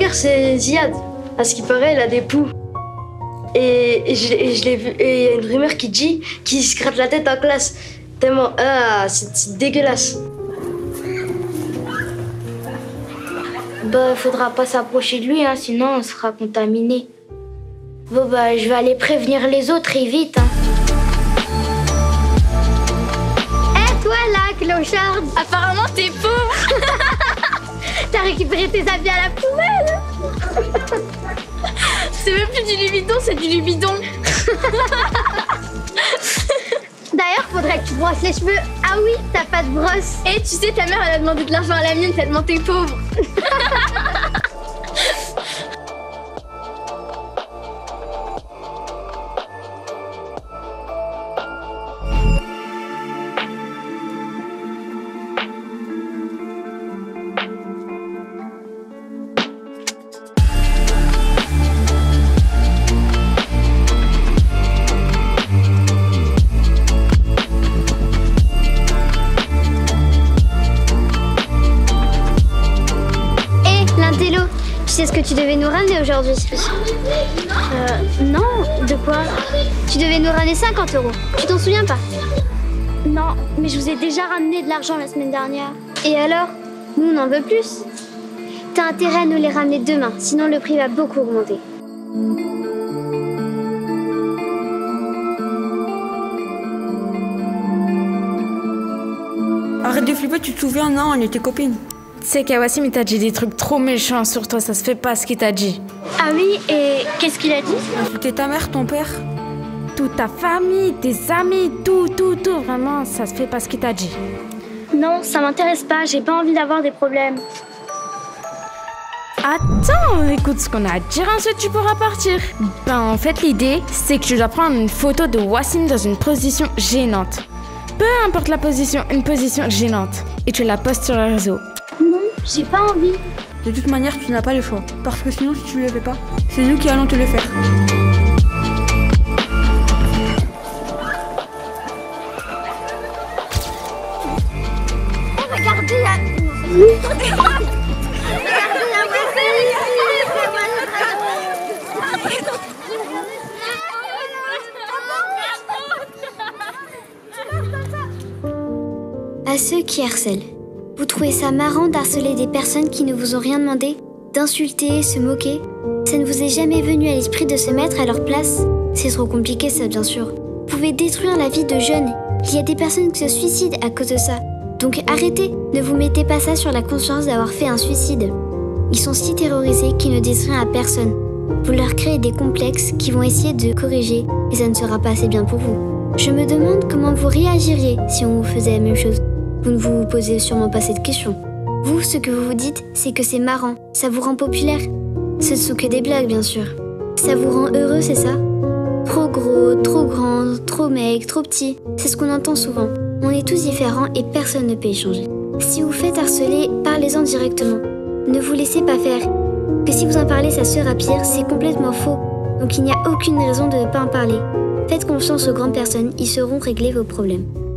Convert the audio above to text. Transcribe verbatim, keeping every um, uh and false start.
pire, c'est Ziad. À ce qui paraît, il a des poux. Et, et je, et je l'ai vu. Et il y a une rumeur qui dit qu'il se gratte la tête en classe. Tellement. Ah, c'est dégueulasse. Bah, faudra pas s'approcher de lui, hein, sinon on sera contaminé. Bon, bah, je vais aller prévenir les autres et vite. Hein. Eh, toi là, clocharde! Apparemment, t'es pauvre. T'as récupéré tes habits à la poubelle. C'est même plus du Lubidon, c'est du Lubidon. D'ailleurs, faudrait que tu brosses les cheveux. Ah oui, t'as pas de brosse. Et tu sais, ta mère, elle a demandé de l'argent à la mienne tellement t'es pauvre. Tu sais ce que tu devais nous ramener aujourd'hui? Euh, non, de quoi? Tu devais nous ramener cinquante euros. Tu t'en souviens pas? Non, mais je vous ai déjà ramené de l'argent la semaine dernière. Et alors? Nous, on en veut plus. T'as intérêt à nous les ramener demain, sinon le prix va beaucoup augmenter. Arrête de flipper, tu te souviens? Non, on était copines. Tu sais qu'Awassim, il t'a dit des trucs trop méchants sur toi, ça se fait pas ce qu'il t'a dit. Ah oui, et qu'est-ce qu'il a dit? C'était ta mère, ton père. Toute ta famille, tes amis, tout, tout, tout, vraiment, ça se fait pas ce qu'il t'a dit. Non, ça m'intéresse pas, j'ai pas envie d'avoir des problèmes. Attends, écoute ce qu'on a à dire, ensuite tu pourras partir. Ben en fait, l'idée, c'est que tu dois prendre une photo de Wassim dans une position gênante. Peu importe la position, une position gênante. Et tu la postes sur le réseau. Non, j'ai pas envie. De toute manière, tu n'as pas le choix. Parce que sinon, si tu le fais pas, c'est nous qui allons te le faire. Eh, regardez là. À ceux qui harcèlent, vous trouvez ça marrant d'harceler des personnes qui ne vous ont rien demandé? D'insulter, se moquer? Ça ne vous est jamais venu à l'esprit de se mettre à leur place? C'est trop compliqué ça, bien sûr. Vous pouvez détruire la vie de jeunes. Il y a des personnes qui se suicident à cause de ça. Donc arrêtez, ne vous mettez pas ça sur la conscience d'avoir fait un suicide. Ils sont si terrorisés qu'ils ne disent rien à personne. Vous leur créez des complexes qui vont essayer de corriger et ça ne sera pas assez bien pour vous. Je me demande comment vous réagiriez si on vous faisait la même chose. Vous ne vous posez sûrement pas cette question. Vous, ce que vous vous dites, c'est que c'est marrant, ça vous rend populaire. Ce ne sont que des blagues, bien sûr. Ça vous rend heureux, c'est ça? Trop gros, trop grand, trop maigre, trop petit, c'est ce qu'on entend souvent. On est tous différents et personne ne peut y changer. Si vous faites harceler, parlez-en directement. Ne vous laissez pas faire. Que si vous en parlez, ça sera pire, c'est complètement faux. Donc il n'y a aucune raison de ne pas en parler. Faites confiance aux grandes personnes, ils sauront régler vos problèmes.